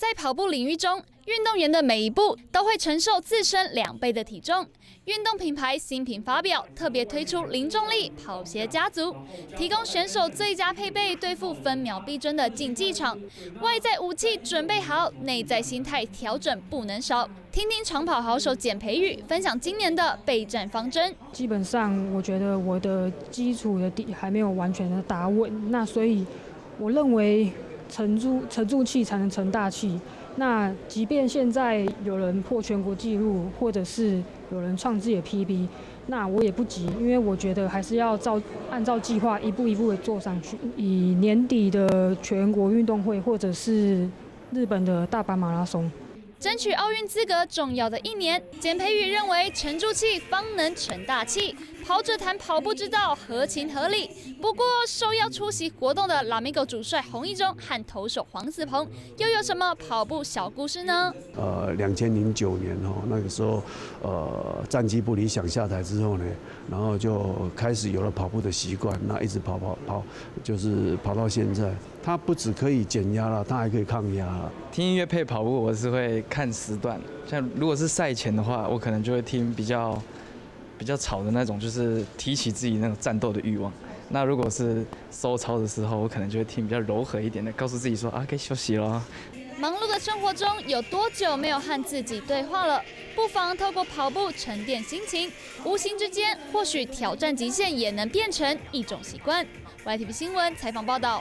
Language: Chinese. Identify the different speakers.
Speaker 1: 在跑步领域中，运动员的每一步都会承受自身2倍的体重。运动品牌新品发表，特别推出零重力跑鞋家族，提供选手最佳配备，对付分秒必争的竞技场。外在武器准备好，内在心态调整不能少。听听长跑好手简培宇分享今年的备战方针。
Speaker 2: 基本上，我觉得我的基础的底还没有完全的打稳，那所以我认为沉住气才能成大器。那即便现在有人破全国纪录，或者是有人创自己的 PB， 那我也不急，因为我觉得还是要按照计划一步一步的做上去。以年底的全国运动会，或者是日本的大阪马拉松，
Speaker 1: 争取奥运资格重要的一年，简培宇认为沉住气方能成大器。跑者谈跑步之道，合情合理。不过，受邀出席活动的 Lamigo 主帅洪一中和投手黄子鹏又有什么跑步小故事呢
Speaker 3: ？2009年那个时候，战绩不理想下台之后呢，然后就开始有了跑步的习惯，那一直跑，就是跑到现在。它不只可以减压了，它还可以抗压了。
Speaker 4: 听音乐配跑步，我是会看时段。像如果是赛前的话，我可能就会听比较吵的那种，就是提起自己那种战斗的欲望。那如果是收操的时候，我可能就会听比较柔和一点的，告诉自己说可以休息了。
Speaker 1: 忙碌的生活中，有多久没有和自己对话了？不妨透过跑步沉淀心情，无形之间，或许挑战极限也能变成一种习惯。YTV 新闻采访报道。